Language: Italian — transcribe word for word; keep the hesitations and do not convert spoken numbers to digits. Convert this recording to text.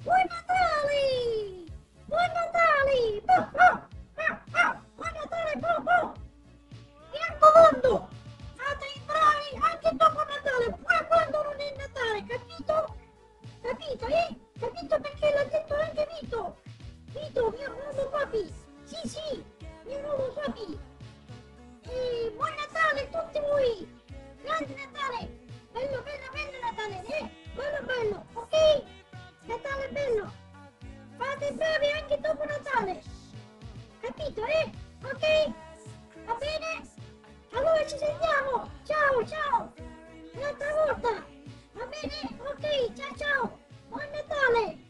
Buon Natale! Buon Natale! Boh, boh. Ah, ah, buon Natale, boh, boh. Mi raccomando, fate i bravi anche dopo Natale, pure quando non è Natale, capito? Capito, eh? Capito perché l'ha detto anche Vito? Vito, mio nuovo papi! Sì, sì, mio nuovo papi! E buon Natale a tutti voi! Grande Natale! Bello, bello, bello Natale, eh? Bello, bello, ok? Natale bello! Fate bravi anche dopo Natale! Capito, eh? Ok? Va bene? Allora ci sentiamo! Ciao, ciao! Un'altra volta! Va bene? Ok, ciao ciao! Buon Natale!